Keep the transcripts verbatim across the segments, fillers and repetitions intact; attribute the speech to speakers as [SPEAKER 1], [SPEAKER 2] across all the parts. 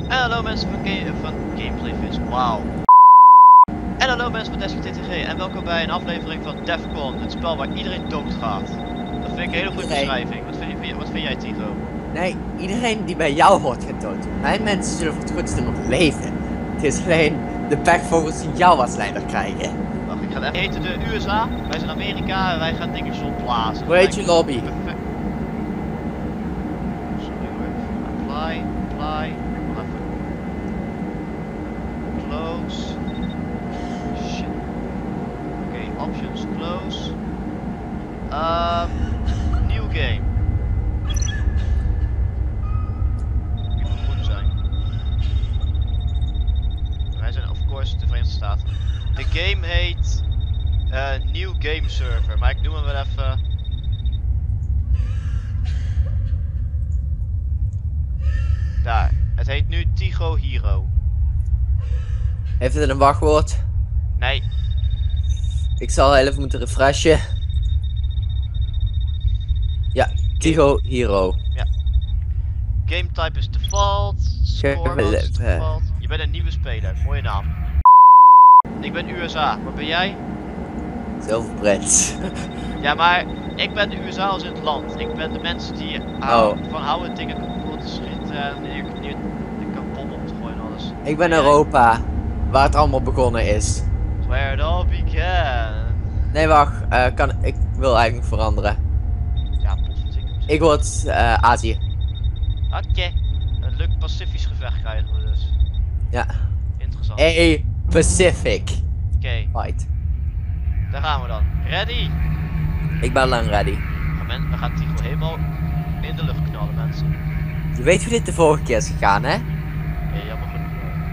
[SPEAKER 1] En hallo mensen van, game, van Gameplay Viz, wauw. En hallo mensen van Destiny T T G en welkom bij een aflevering van Defcon, het spel waar iedereen doodgaat. Dat vind ik een hele goede
[SPEAKER 2] Nee.
[SPEAKER 1] beschrijving. Wat vind, je, wat vind jij, Tigo?
[SPEAKER 2] Nee, iedereen die bij jou hoort gaat dood. Mijn mensen zullen voor het goedste nog leven. Het is alleen de pechvogels die jou als leider krijgen.
[SPEAKER 1] Wacht, ik ga het even heten de U S A, wij zijn Amerika en wij gaan dingetjes opblazen.
[SPEAKER 2] Hoe heet je lobby?
[SPEAKER 1] Sorry hoor. Apply, apply. Wacht even. Close. Shit. Oké, okay, options, close. Um, new game. Die moet goed zijn. Wij zijn of course de Verenigde Staten. De game heet uh, New Game Server, maar ik noem hem wel even. Daar, het heet nu Tigo Hero.
[SPEAKER 2] Heeft het een wachtwoord?
[SPEAKER 1] Nee.
[SPEAKER 2] Ik zal even moeten refreshen. Ja, Tigo Hero.
[SPEAKER 1] Ja. Game type is default. Score mode is default. Je bent een nieuwe speler, mooie naam. Ik ben U S A, waar ben jij?
[SPEAKER 2] Zilverprins.
[SPEAKER 1] Ja, maar ik ben de U S A als in het land. Ik ben de mensen die
[SPEAKER 2] Oh.
[SPEAKER 1] van houden dingen kapot te schieten en hier de kapot op te gooien en alles.
[SPEAKER 2] Ik ben
[SPEAKER 1] En jij?
[SPEAKER 2] Europa, waar het allemaal begonnen is.
[SPEAKER 1] Where it all began.
[SPEAKER 2] Nee, wacht, uh, kan, ik wil eigenlijk veranderen.
[SPEAKER 1] Ja, potverdikke.
[SPEAKER 2] Ik word uh, Azië.
[SPEAKER 1] Oké. Okay. Een leuk Pacifisch gevecht krijgen we dus.
[SPEAKER 2] Ja.
[SPEAKER 1] Interessant.
[SPEAKER 2] A Pacific.
[SPEAKER 1] Oké, okay.
[SPEAKER 2] Fight.
[SPEAKER 1] Daar gaan we dan. Ready?
[SPEAKER 2] Ik ben lang ready.
[SPEAKER 1] Ja, men, we gaan Tigo helemaal in de lucht knallen, mensen.
[SPEAKER 2] Je weet hoe dit de vorige keer is gegaan, hè?
[SPEAKER 1] Ja, jammer genoeg.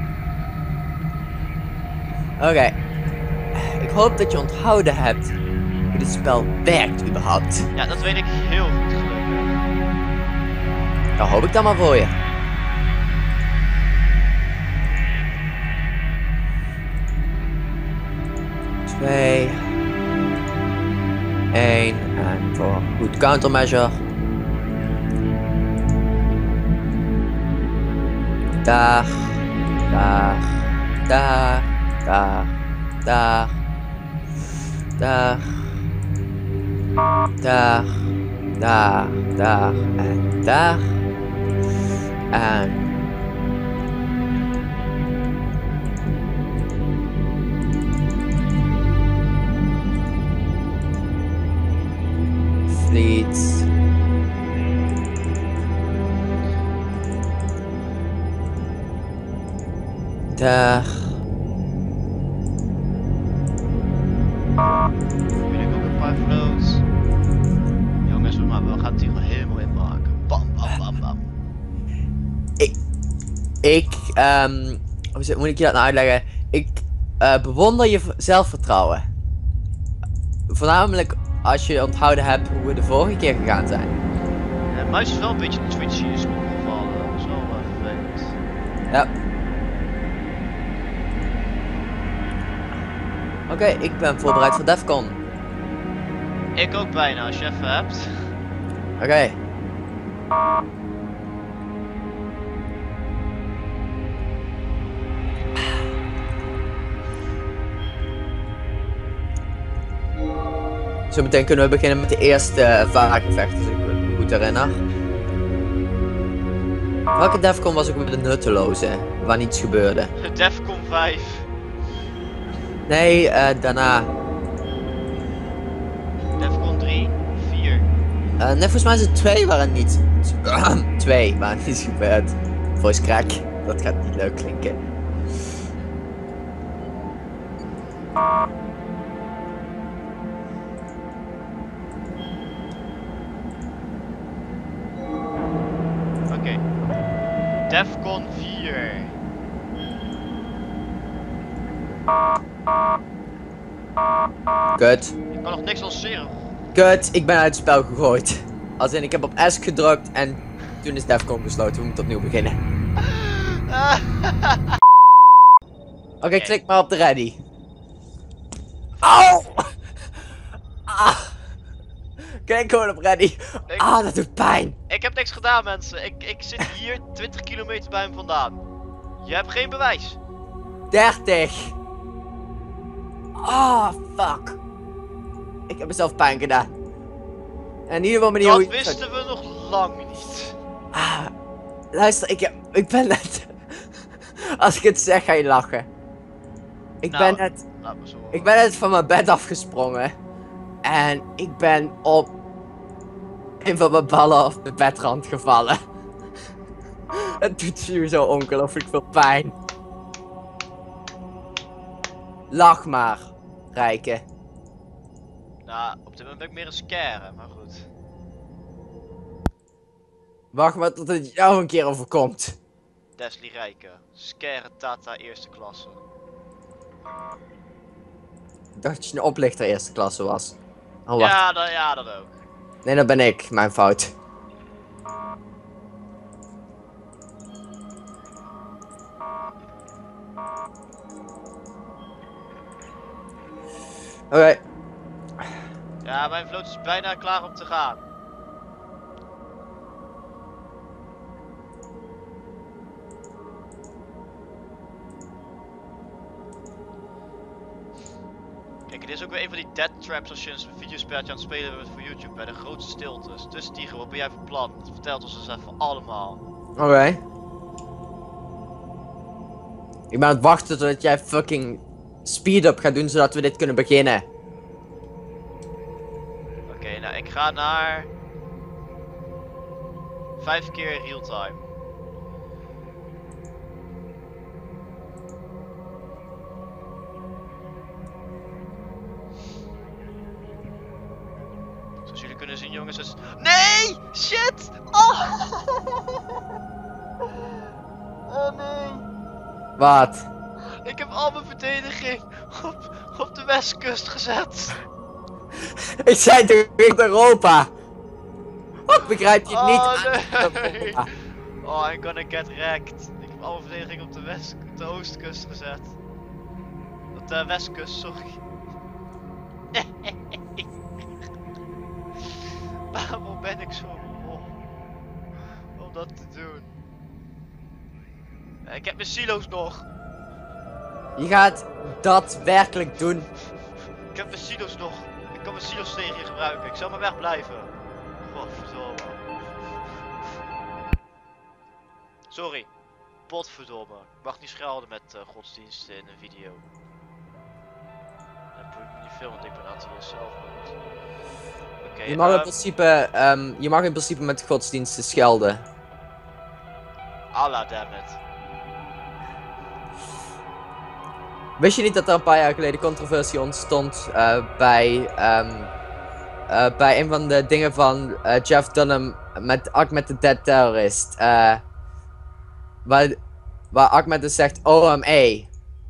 [SPEAKER 2] Oké. Okay. Ik hoop dat je onthouden hebt hoe dit spel werkt überhaupt.
[SPEAKER 1] Ja, dat weet ik heel goed gelukkig.
[SPEAKER 2] Dan hoop ik dan maar voor je. Twee. Eén. En voor goed countermeasure. Daar. Daar. Daar. Daar. Daar. Daar. Daar. Daar. Daar. En daar. En... Fleet. Daar.
[SPEAKER 1] Wil ik ook een paar floats. Jongens, we, maar, we gaan het hier gewoon helemaal in maken. Bam, bam, bam, bam.
[SPEAKER 2] Ik... Ik, um, hoe zit- moet ik je dat nou uitleggen? Ik uh, bewonder je v- zelfvertrouwen. Voornamelijk als je onthouden hebt hoe we de vorige keer gegaan zijn.
[SPEAKER 1] De muis is wel een beetje twitchy is opgevallen. Dat is wel uh, vervelend.
[SPEAKER 2] Ja. Oké, okay, ik ben voorbereid voor Defcon. Oké.
[SPEAKER 1] Ik ook bijna, als je even hebt.
[SPEAKER 2] Okay. Zometeen kunnen we beginnen met de eerste uh, vaargevecht, als ik me goed herinner. Welke Defcon was ook weer de nutteloze, waar niets gebeurde?
[SPEAKER 1] Defcon vijf.
[SPEAKER 2] Nee, uh, daarna.
[SPEAKER 1] Defcon drie, vier.
[SPEAKER 2] Uh, nee, volgens mij is het twee waar het niet... twee waar het niets gebeurt. Voice crack, dat gaat niet leuk klinken.
[SPEAKER 1] Oké. Okay. Defcon vier.
[SPEAKER 2] Kut.
[SPEAKER 1] Ik kan nog niks lanceren.
[SPEAKER 2] Kut, ik ben uit het spel gegooid. Als in, ik heb op S gedrukt en toen is Defcon gesloten. We moeten opnieuw beginnen. Oké, okay, klik maar op de ready. Au! Ah! Kijk gewoon op ready.
[SPEAKER 1] Ik,
[SPEAKER 2] Ah, dat doet pijn.
[SPEAKER 1] ik heb niks gedaan, mensen. Ik, ik zit hier twintig kilometer bij hem vandaan. Je hebt geen bewijs.
[SPEAKER 2] dertig. Ah, oh, fuck. Ik heb mezelf pijn gedaan. En in ieder geval meneer...
[SPEAKER 1] Dat wisten we nog lang niet.
[SPEAKER 2] Ah, luister, ik, heb, ik ben net... Als ik het zeg, ga je lachen. Ik
[SPEAKER 1] Nou,
[SPEAKER 2] ben net...
[SPEAKER 1] laat me zo
[SPEAKER 2] Ik ben net van mijn bed afgesprongen. En ik ben op... een van mijn ballen op de bedrand gevallen. Het doet nu zo ongelooflijk veel pijn. Lach maar, Rijke.
[SPEAKER 1] Nou, op dit moment ben ik meer een scare, maar goed.
[SPEAKER 2] Wacht maar tot het jou een keer overkomt.
[SPEAKER 1] Desli Rijken. Scare Tata eerste klasse.
[SPEAKER 2] Ik dacht dat je een oplichter eerste klasse was. Oh, wacht.
[SPEAKER 1] Ja, dat, ja, dat ook.
[SPEAKER 2] Nee, dat ben ik. Mijn fout. Oké. Okay.
[SPEAKER 1] Ja, mijn vloot is bijna klaar om te gaan. Kijk, dit is ook weer een van die death traps als je een videospelletje aan het spelen bent voor YouTube. Bij de grootste stiltes. Dus Tiger, wat ben jij van plan? Dat vertelt ons eens even allemaal.
[SPEAKER 2] Oké. Okay. Ik ben aan het wachten totdat jij fucking speed-up gaat doen zodat we dit kunnen beginnen.
[SPEAKER 1] Oké, okay, nou ik ga naar... Vijf keer real-time. Zoals jullie kunnen zien jongens, is... Nee! Shit! Oh! Oh nee!
[SPEAKER 2] Wat?
[SPEAKER 1] Ik heb al mijn verdediging op, op de westkust gezet.
[SPEAKER 2] Ik zei toch in Europa? Wat begrijp je het
[SPEAKER 1] Oh,
[SPEAKER 2] niet?
[SPEAKER 1] nee. Oh, I'm gonna get wrecked. Ik heb al mijn verdediging op de west, op de oostkust gezet. Op de westkust, sorry. Waarom ben ik zo moe om dat te doen? Ik heb mijn silo's nog.
[SPEAKER 2] Je gaat dat werkelijk doen.
[SPEAKER 1] Ik heb mijn silo's nog. Ik kan mijn silo's tegen je gebruiken. Ik zal maar wegblijven. Godverdomme. Sorry. Potverdomme. Ik mag niet schelden met uh, godsdiensten in een video. Dat boeit me niet veel, want ik ben atheïst zelf. Okay,
[SPEAKER 2] je, mag
[SPEAKER 1] uh,
[SPEAKER 2] in principe, um, je mag in principe met godsdiensten schelden.
[SPEAKER 1] Allah dammit.
[SPEAKER 2] Wist je niet dat er een paar jaar geleden controversie ontstond uh, bij, um, uh, bij een van de dingen van uh, Jeff Dunham met Ahmed the Dead Terrorist? Uh, waar, waar Ahmed dus zegt O M A.
[SPEAKER 1] Uh,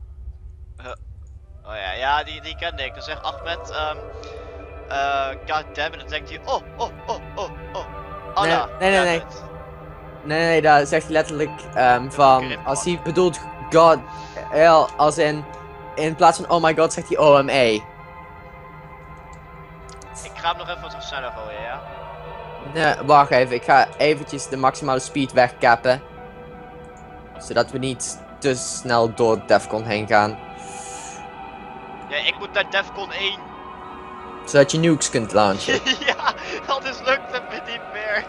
[SPEAKER 1] oh ja, ja die, die kende ik. Dan zegt Ahmed, um, uh, goddammit, en dan denkt hij, oh, oh, oh, oh, oh. Allah,
[SPEAKER 2] nee, nee, nee, nee. Nee, nee, daar zegt hij letterlijk um, van, als hij bedoelt God, heel, als in, in plaats van oh my god zegt hij O M A.
[SPEAKER 1] Ik ga hem nog even wat sneller gooien, ja?
[SPEAKER 2] Nee, wacht even, ik ga eventjes de maximale speed wegkappen. Zodat we niet te snel door Defcon heen gaan.
[SPEAKER 1] Ja, ik moet naar Defcon één.
[SPEAKER 2] Zodat je nukes kunt launchen.
[SPEAKER 1] Ja, anders lukt het me niet meer.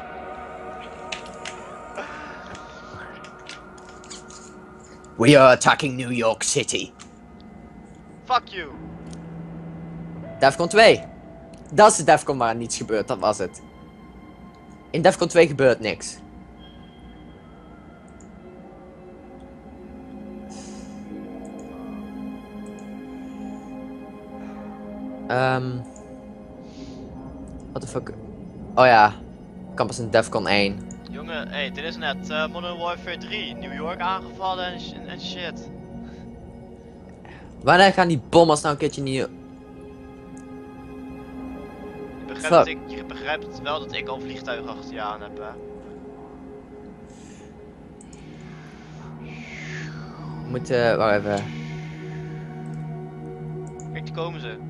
[SPEAKER 2] We are attacking New York City.
[SPEAKER 1] Fuck you.
[SPEAKER 2] Defcon twee. Dat is de Defcon waar niets gebeurt, dat was het. In Defcon twee gebeurt niks. Um, what the fuck? Oh ja, campus in Defcon één.
[SPEAKER 1] Jongen, hey, dit is net uh, Modern Warfare drie. New York aangevallen en, sh en shit.
[SPEAKER 2] Wanneer gaan die bommers nou een keertje niet...
[SPEAKER 1] Je begrijpt, dat ik, je begrijpt wel dat ik al vliegtuigen achter je aan heb, hè?
[SPEAKER 2] We moeten... wacht even.
[SPEAKER 1] Kijk, die komen ze.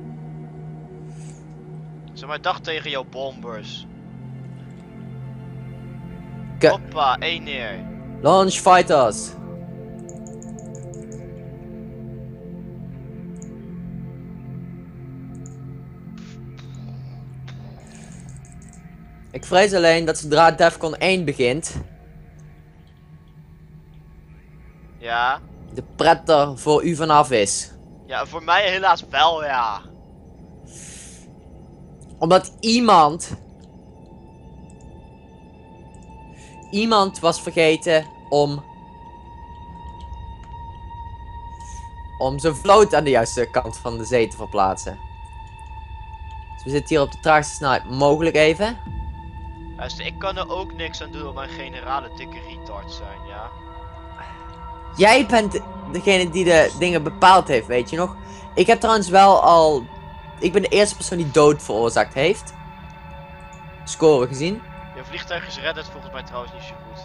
[SPEAKER 1] Zeg maar dag tegen jouw bombers.
[SPEAKER 2] Ke
[SPEAKER 1] Hoppa, één neer.
[SPEAKER 2] Launch fighters. Ik vrees alleen dat zodra Defcon één begint,
[SPEAKER 1] Ja.
[SPEAKER 2] de pret er voor u vanaf is.
[SPEAKER 1] Ja, voor mij helaas wel, ja.
[SPEAKER 2] Omdat iemand... Iemand was vergeten om... Om zijn vloot aan de juiste kant van de zee te verplaatsen. Dus we zitten hier op de traagste snelheid mogelijk even.
[SPEAKER 1] Luister, ik kan er ook niks aan doen op mijn generale dikke retard zijn, ja.
[SPEAKER 2] Jij bent degene die de dingen bepaald heeft, weet je nog? Ik heb trouwens wel al... Ik ben de eerste persoon die dood veroorzaakt heeft. Score gezien.
[SPEAKER 1] Je vliegtuig is reddend volgens mij trouwens niet zo goed.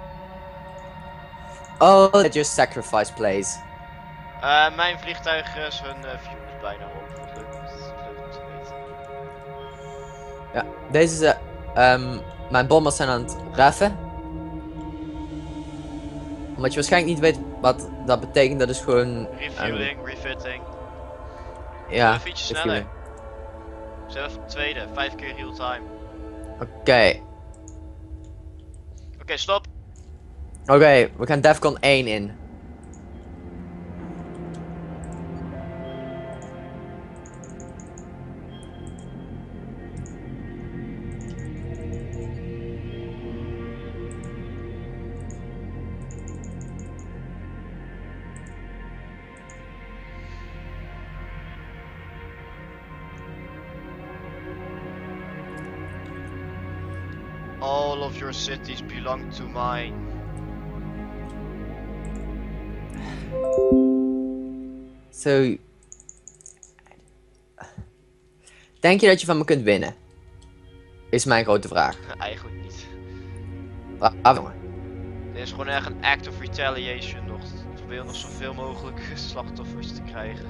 [SPEAKER 2] Oh, that your sacrifice plays.
[SPEAKER 1] Uh, mijn vliegtuig is hun uh, fuel is bijna op. Wat leuk, wat leuk om te weten.
[SPEAKER 2] Ja, deze... Um, mijn bombers zijn aan het reffen. Omdat je waarschijnlijk niet weet wat dat betekent, dat is gewoon...
[SPEAKER 1] Refueling, um, refitting.
[SPEAKER 2] Ja,
[SPEAKER 1] even ietsje sneller. We zijn even tweede, vijf keer real time.
[SPEAKER 2] Oké. Okay.
[SPEAKER 1] Oké, okay, stop.
[SPEAKER 2] Oké, okay, we gaan Defcon één in.
[SPEAKER 1] All of your cities belong to mine.
[SPEAKER 2] Zo. Denk je dat je van me kunt winnen? Is mijn grote vraag.
[SPEAKER 1] Eigenlijk niet.
[SPEAKER 2] Ah, jongen.
[SPEAKER 1] Dit is gewoon echt een act of retaliation nog. Ik probeer nog zoveel mogelijk slachtoffers te krijgen.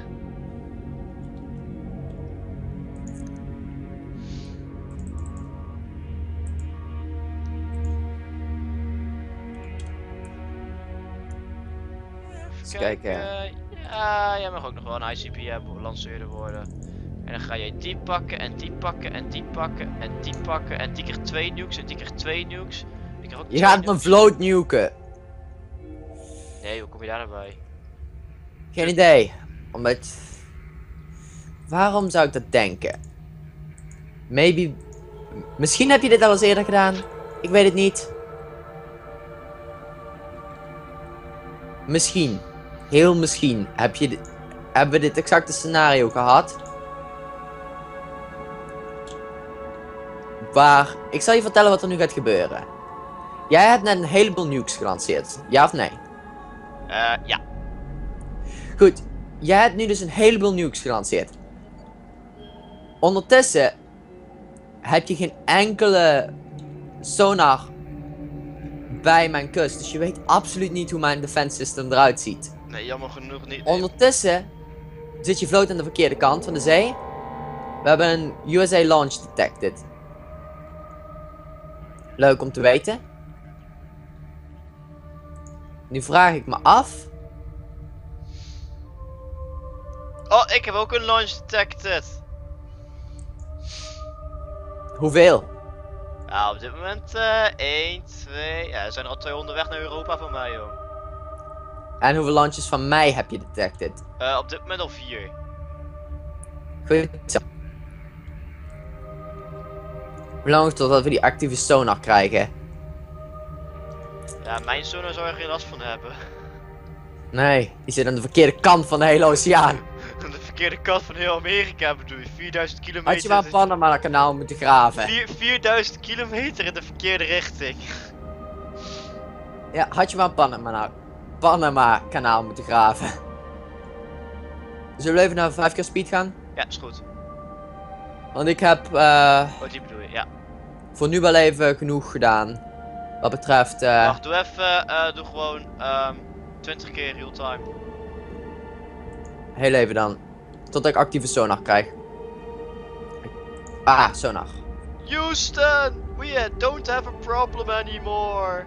[SPEAKER 2] Even kijken.
[SPEAKER 1] Uh, ja, jij mag ook nog wel een I C P lanceerder worden. En dan ga je die pakken en die pakken en die pakken en die pakken en die krijgt twee nukes en die krijgt twee nukes. Die krijgt ook
[SPEAKER 2] je gaat mijn vloot nuken.
[SPEAKER 1] Nee, hoe kom je daar nou bij?
[SPEAKER 2] Geen idee. Omdat... Waarom zou ik dat denken? Maybe... Misschien heb je dit al eens eerder gedaan. Ik weet het niet. Misschien. Heel misschien. Heb je dit... Hebben we dit exacte scenario gehad? Waar... Ik zal je vertellen wat er nu gaat gebeuren. Jij hebt net een heleboel nukes gelanceerd. Ja of nee?
[SPEAKER 1] Uh, ja.
[SPEAKER 2] Goed. Jij hebt nu dus een heleboel nukes gelanceerd. Ondertussen heb je geen enkele sonar bij mijn kust. Dus je weet absoluut niet hoe mijn defense system eruit ziet.
[SPEAKER 1] Nee, jammer genoeg niet.
[SPEAKER 2] Ondertussen zit je vloot aan de verkeerde kant van de zee. We hebben een U S A launch detected. Leuk om te weten. Nu vraag ik me af.
[SPEAKER 1] Oh, ik heb ook een launch detected.
[SPEAKER 2] Hoeveel?
[SPEAKER 1] Ja, op dit moment uh, één, twee. Ja, er zijn er al twee onderweg naar Europa van mij, joh.
[SPEAKER 2] En hoeveel launches van mij heb je detected?
[SPEAKER 1] Uh, op dit moment al vier.
[SPEAKER 2] Goed zo. Hoe lang totdat we die actieve sonar krijgen?
[SPEAKER 1] Ja, mijn sonar zou er geen last van hebben.
[SPEAKER 2] Nee, die zit aan de verkeerde kant van de hele oceaan.
[SPEAKER 1] Aan de verkeerde kant van heel Amerika bedoel je, vierduizend kilometer.
[SPEAKER 2] Had je maar Panama kanaal moeten graven.
[SPEAKER 1] vierduizend kilometer in de verkeerde richting.
[SPEAKER 2] Ja, had je maar Panama, Panama kanaal moeten graven. Zullen we even naar vijf keer speed gaan?
[SPEAKER 1] Ja, is goed.
[SPEAKER 2] Want ik heb uh,
[SPEAKER 1] Oh, die bedoel je, ja.
[SPEAKER 2] voor nu wel even genoeg gedaan. Wat betreft... Uh,
[SPEAKER 1] Wacht, doe even, uh, doe gewoon um, twintig keer real time.
[SPEAKER 2] Heel even dan. Tot ik actieve sonar krijg. Ah, sonar.
[SPEAKER 1] Houston! We don't have a problem anymore!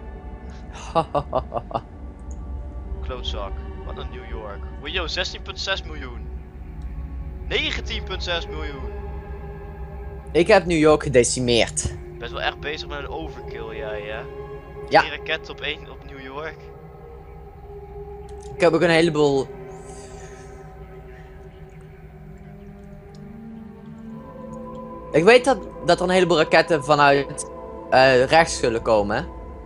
[SPEAKER 1] Klootzak. Wat een New York. Wow, yo, zestien komma zes miljoen. negentien komma zes miljoen.
[SPEAKER 2] Ik heb New York gedecimeerd.
[SPEAKER 1] bent wel echt bezig met een overkill jij, hè?
[SPEAKER 2] Ja.
[SPEAKER 1] Drie raketten op één op New York.
[SPEAKER 2] Ik heb ook een heleboel... Ik weet dat, dat er een heleboel raketten vanuit uh, rechts zullen komen.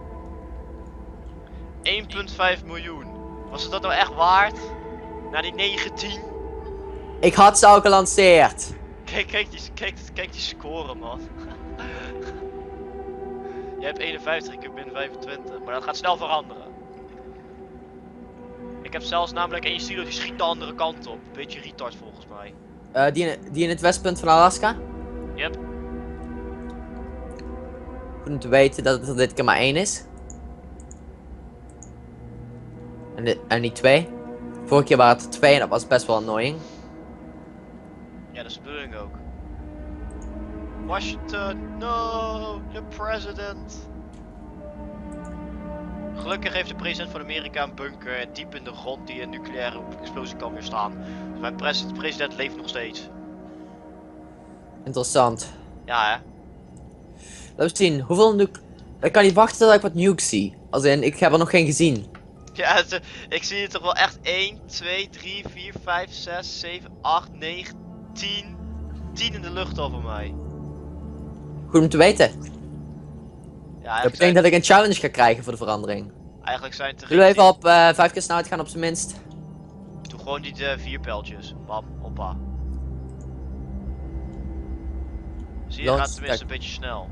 [SPEAKER 1] één komma vijf miljoen. Was het dat nou echt waard? Na die negentien?
[SPEAKER 2] Ik had ze al gelanceerd.
[SPEAKER 1] Kijk, kijk die, kijk, kijk die score, man. Jij hebt eenenvijftig, ik heb min vijfentwintig. Maar dat gaat snel veranderen. Ik heb zelfs namelijk één silo die schiet de andere kant op. Beetje retard volgens mij.
[SPEAKER 2] Uh, die, in, die in het westpunt van Alaska?
[SPEAKER 1] Yep.
[SPEAKER 2] Goed om te weten dat het er dit keer maar één is. En, dit, en niet twee. Vorige keer waren het er twee en dat was best wel annoying.
[SPEAKER 1] Ja, dat is de bedoeling ook. Washington, no, the president. Gelukkig heeft de president van Amerika een bunker diep in de grond die een nucleaire explosie kan weerstaan. Dus mijn pres president leeft nog steeds.
[SPEAKER 2] Interessant.
[SPEAKER 1] Ja, hè?
[SPEAKER 2] Laten we zien, hoeveel nuke... Ik kan niet wachten tot ik wat nukes zie. Als in, ik heb er nog geen gezien.
[SPEAKER 1] Ja, het, ik zie het toch wel echt één, twee, drie, vier, vijf, zes, zeven, acht, negen, tien. tien in de lucht al voor mij.
[SPEAKER 2] Goed om te weten.
[SPEAKER 1] Ja,
[SPEAKER 2] Dat betekent dat ik een challenge ga krijgen voor de verandering.
[SPEAKER 1] Eigenlijk zijn het er...
[SPEAKER 2] Zullen we even op uh, vijf keer snelheid gaan op zijn minst?
[SPEAKER 1] Doe gewoon die uh, vier pijltjes. Bam, hoppa. Zie je, het gaat tenminste een beetje snel.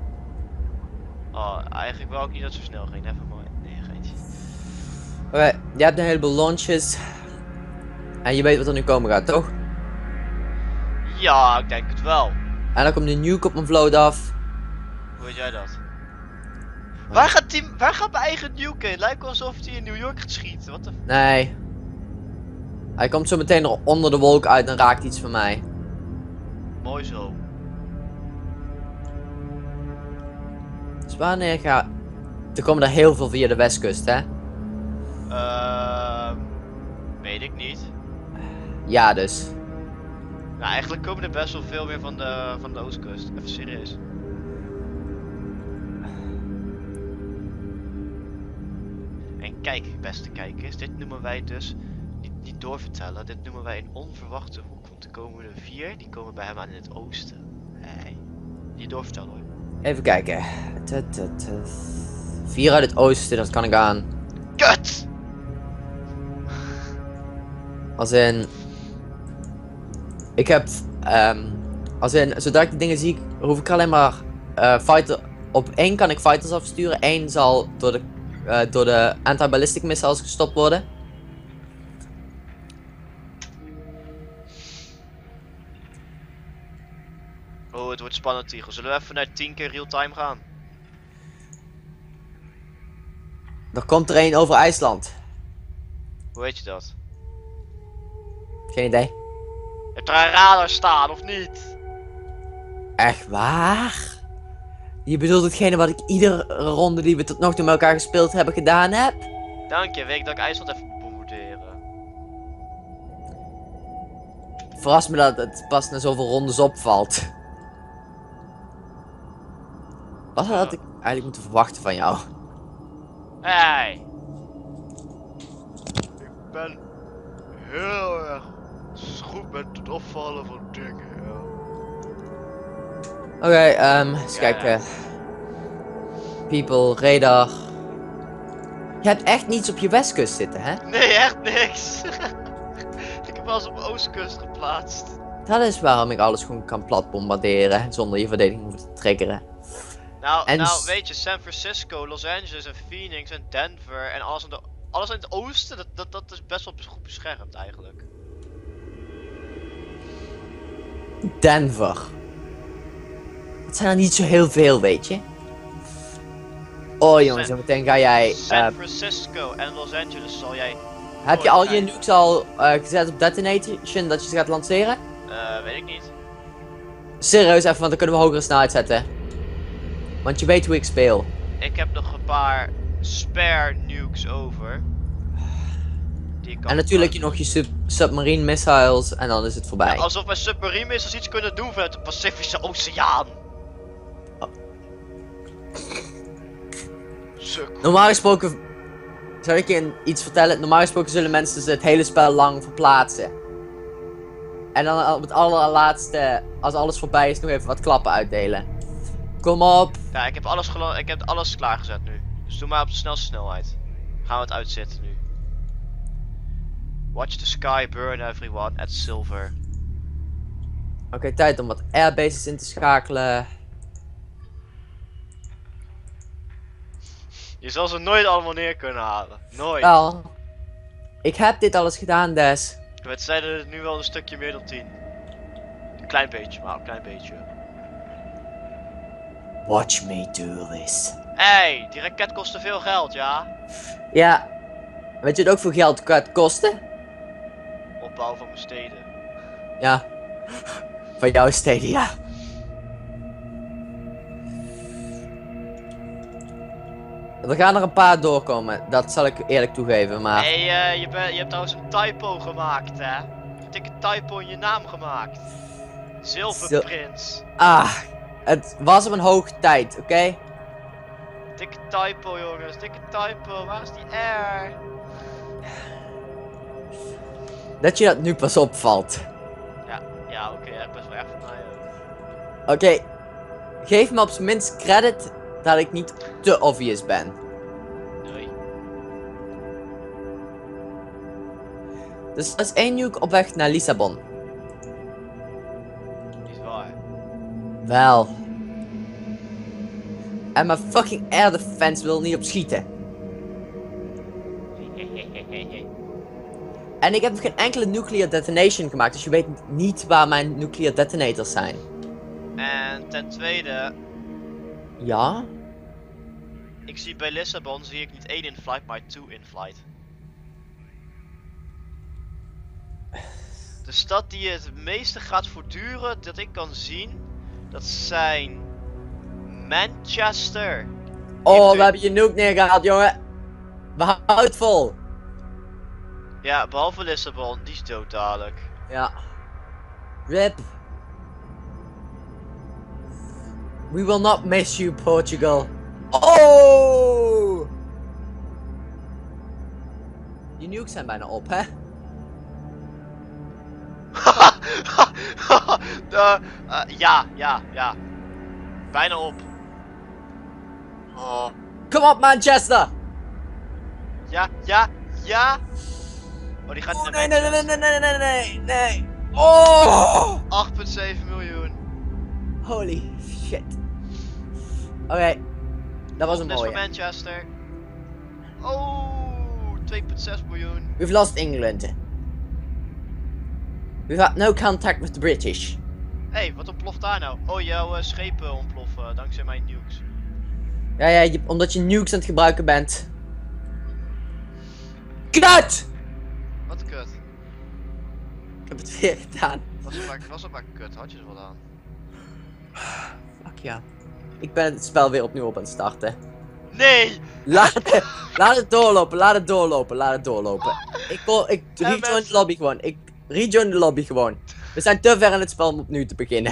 [SPEAKER 1] Oh, eigenlijk wou ik niet dat het zo snel ging. Even mooi. Nee, geintje.
[SPEAKER 2] Oké, okay, je hebt een heleboel launches. En je weet wat er nu komen gaat, toch?
[SPEAKER 1] Ja, ik denk het wel.
[SPEAKER 2] En dan komt de nuke op mijn vloot af.
[SPEAKER 1] Hoe weet jij dat? Oh. Waar gaat die, waar gaat mijn eigen nuke heen? Lijkt wel alsof hij in New York gaat schieten. Wat de...
[SPEAKER 2] Nee. Hij komt zo meteen er onder de wolk uit en raakt iets van mij.
[SPEAKER 1] Mooi zo.
[SPEAKER 2] Dus wanneer ga... Er komen er heel veel via de westkust, hè?
[SPEAKER 1] Uh, weet ik niet.
[SPEAKER 2] Ja, dus.
[SPEAKER 1] Nou, eigenlijk komen er best wel veel meer van de, van de oostkust. Even serieus. En kijk, beste kijkers, dit noemen wij dus, niet, niet doorvertellen, dit noemen wij een onverwachte hoek. Want de komende vier, die komen bij hem aan in het oosten. Nee, niet doorvertellen hoor.
[SPEAKER 2] Even kijken. Vier uit het oosten, dat kan ik aan.
[SPEAKER 1] Kut!
[SPEAKER 2] Als in... Ik heb... Um, als in, zodra ik die dingen zie, hoef ik alleen maar... Uh, fighter... Op één kan ik fighters afsturen. Eén zal door de... Uh, door de anti-ballistic missiles gestopt worden.
[SPEAKER 1] Oh, het wordt spannend, Tigo. Zullen we even naar tien keer real-time gaan?
[SPEAKER 2] Er komt er één over IJsland.
[SPEAKER 1] Hoe weet je dat?
[SPEAKER 2] Geen idee.
[SPEAKER 1] Je hebt er een radar staan, of niet?
[SPEAKER 2] Echt waar? Je bedoelt hetgene wat ik iedere ronde die we tot nog toe met elkaar gespeeld hebben gedaan heb?
[SPEAKER 1] Dank je, weet ik dat ik IJsland even moet bombarderen.
[SPEAKER 2] Verras me dat het pas na zoveel rondes opvalt. Wat had ik eigenlijk moeten verwachten van jou?
[SPEAKER 1] Hey. Ik ben heel erg goed met het opvallen van dingen. Ja.
[SPEAKER 2] Oké, okay, um, eens kijken. People, radar. Je hebt echt niets op je westkust zitten, hè?
[SPEAKER 1] Nee, echt niks. Ik heb alles op de oostkust geplaatst.
[SPEAKER 2] Dat is waarom ik alles gewoon kan plat bombarderen, zonder je verdediging hoeft te triggeren.
[SPEAKER 1] Nou,
[SPEAKER 2] en
[SPEAKER 1] nou weet je, San Francisco, Los Angeles en Phoenix en Denver en alles in, de, alles in het oosten, dat, dat, dat is best wel goed beschermd eigenlijk.
[SPEAKER 2] Denver. Het zijn er niet zo heel veel, weet je. Oh jongens, zo meteen ga jij...
[SPEAKER 1] San
[SPEAKER 2] uh,
[SPEAKER 1] Francisco en Los Angeles zal jij...
[SPEAKER 2] Heb je al je nukes al uh, gezet op detonation, dat je ze gaat lanceren?
[SPEAKER 1] Uh, weet ik niet.
[SPEAKER 2] Serieus even, want dan kunnen we hogere snelheid zetten. Want je weet hoe ik speel.
[SPEAKER 1] Ik heb nog een paar spare nukes over. Die ik kan
[SPEAKER 2] en natuurlijk je nog je sub submarine missiles en dan is het voorbij.
[SPEAKER 1] Ja, alsof mijn submarine missiles iets kunnen doen vanuit de Pacifische Oceaan.
[SPEAKER 2] Oh.
[SPEAKER 1] Sukkel.
[SPEAKER 2] Normaal gesproken... Zal ik je een- iets vertellen? Normaal gesproken zullen mensen dus het hele spel lang verplaatsen. En dan op het allerlaatste, als alles voorbij is, nog even wat klappen uitdelen. Kom op.
[SPEAKER 1] Ja, ik heb alles gelo ik heb alles klaargezet nu. Dus doe maar op de snelste snelheid. Gaan we het uitzetten nu. Watch the sky burn everyone at silver.
[SPEAKER 2] Oké, okay, tijd om wat airbases in te schakelen.
[SPEAKER 1] Je zal ze nooit allemaal neer kunnen halen. Nooit.
[SPEAKER 2] Wel. Ik heb dit alles gedaan, Des.
[SPEAKER 1] We zeiden het nu wel een stukje meer dan tien. Een klein beetje, maar een klein beetje.
[SPEAKER 2] Watch me do this.
[SPEAKER 1] Hey, die raket kostte veel geld, ja?
[SPEAKER 2] Ja. Weet je het ook veel geld gaat kosten?
[SPEAKER 1] Opbouw van mijn steden.
[SPEAKER 2] Ja. Van jouw steden, ja. Er gaan er een paar doorkomen, dat zal ik eerlijk toegeven, maar...
[SPEAKER 1] Hé, hey, uh, je, je hebt trouwens een typo gemaakt, hè? Een dikke typo in je naam gemaakt. Zilverprins.
[SPEAKER 2] Ah, het was op een hoog tijd, oké? Okay?
[SPEAKER 1] Dikke typo, jongens, dikke typo. Waar is die R?
[SPEAKER 2] Dat je dat nu pas opvalt.
[SPEAKER 1] Ja, ja, oké, okay, best wel erg van mij ook.
[SPEAKER 2] Oké, okay. Geef me op zijn minst credit dat ik niet te obvious ben.
[SPEAKER 1] Nee.
[SPEAKER 2] Dus er is één nuke op weg naar Lissabon.
[SPEAKER 1] Niet waar.
[SPEAKER 2] Wel. En mijn fucking air defense wil niet op schieten. En ik heb geen enkele nuclear detonation gemaakt, dus je weet niet waar mijn nuclear detonators zijn.
[SPEAKER 1] En ten tweede...
[SPEAKER 2] Ja?
[SPEAKER 1] Ik zie bij Lissabon zie ik niet één in flight, maar twee in flight. De stad die het meeste gaat voortduren, dat ik kan zien, dat zijn Manchester.
[SPEAKER 2] Oh, we hebben je nuke neergehaald, jongen. We houden het vol.
[SPEAKER 1] Ja, behalve Lissabon, die is dood dadelijk.
[SPEAKER 2] Ja. Rip. We will not miss you, Portugal. Oh! Je nukes zijn bijna op, hè?
[SPEAKER 1] De, uh, ja, ja, ja. Bijna op. Oh.
[SPEAKER 2] Kom op, Manchester!
[SPEAKER 1] Ja, ja, ja. Oh, die gaat
[SPEAKER 2] Oh,
[SPEAKER 1] naar
[SPEAKER 2] nee, nee, nee,
[SPEAKER 1] Manchester.
[SPEAKER 2] nee, nee, nee, nee, nee. Oh!
[SPEAKER 1] acht komma zeven miljoen.
[SPEAKER 2] Holy shit. Oké, okay, dat was een
[SPEAKER 1] Volgende is voor
[SPEAKER 2] mooie.
[SPEAKER 1] Manchester. Oh, twee komma zes miljoen.
[SPEAKER 2] We've lost England. We've had no contact with the British.
[SPEAKER 1] Hé, hey, wat ontploft daar nou? Oh, jouw uh, schepen ontploffen dankzij mijn nukes.
[SPEAKER 2] Ja, ja, je, omdat je nukes aan het gebruiken bent. Kut!
[SPEAKER 1] Wat kut.
[SPEAKER 2] Ik heb het weer gedaan.
[SPEAKER 1] Was het maar, was het maar kut, had je er wat aan?
[SPEAKER 2] Fuck ja. Ik ben het spel weer opnieuw op aan het starten.
[SPEAKER 1] Nee!
[SPEAKER 2] Laat het, laat het doorlopen, laat het doorlopen, laat het doorlopen. Ik, ik, ik
[SPEAKER 1] Ja,
[SPEAKER 2] rejoin
[SPEAKER 1] mensen.
[SPEAKER 2] de lobby gewoon. Ik rejoin de lobby gewoon. We zijn te ver in het spel om opnieuw te beginnen.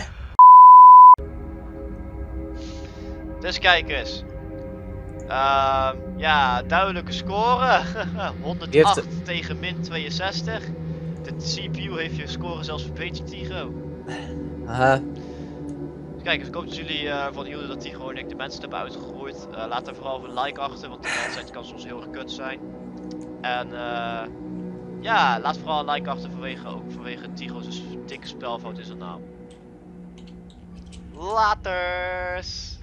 [SPEAKER 1] Dus kijk eens. Uh, ja, duidelijke score. honderdacht
[SPEAKER 2] heeft
[SPEAKER 1] tegen min tweeënzestig. De C P U heeft je score zelfs verbeterd, Tigo.
[SPEAKER 2] Uh,
[SPEAKER 1] Dus kijk eens, ik hoop dat jullie uh, van hielden dat Tigo en ik de mensen hebben uitgegroeid. Uh, laat daar vooral een like achter, want de mensheid kan soms heel erg kut zijn. En uh, ja, laat vooral een like achter vanwege, ook vanwege Tigo's dikke spelfout in zijn naam. Laters!